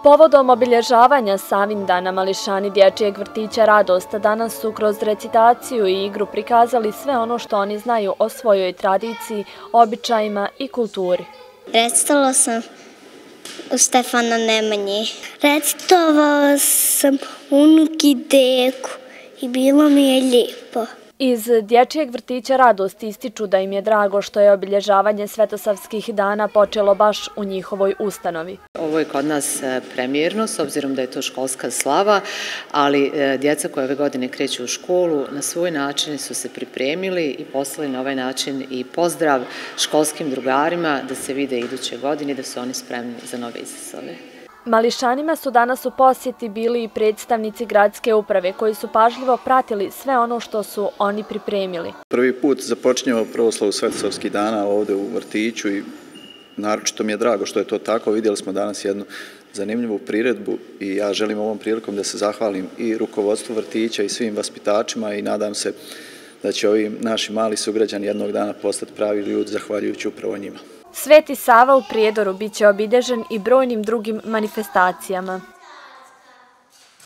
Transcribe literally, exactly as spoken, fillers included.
Povodom obilježavanja Savindana mališani dječjeg vrtića Radost danas su kroz recitaciju i igru prikazali sve ono što oni znaju o svojoj tradiciji, običajima i kulturi. Recitovala sam u Stefana Nemanji. Recitovala sam unuki Deku i bilo mi je lijepo. Iz dječjeg vrtića Radost ističu da im je drago što je obilježavanje Svetosavskih dana počelo baš u njihovoj ustanovi. Ovo je kod nas premijerno, s obzirom da je to školska slava, ali djeca koja ove godine kreću u školu na svoj način su se pripremili i poslali na ovaj način i pozdrav školskim drugarima da se vide iduće godine i da su oni spremni za nove izazove. Mališanima su danas u posjeti bili i predstavnici gradske uprave koji su pažljivo pratili sve ono što su oni pripremili. Prvi put započinjemo proslavu Svetosavskih dana ovdje u vrtiću i naročito mi je drago što je to tako. Vidjeli smo danas jednu zanimljivu priredbu i ja želim ovom prilikom da se zahvalim i rukovodstvu vrtića i svim vaspitačima i nadam se da će ovi naši mali sugrađani jednog dana postati pravi ljudi zahvaljujući upravo njima. Sveti Sava u Prijedoru biće obilježen i brojnim drugim manifestacijama.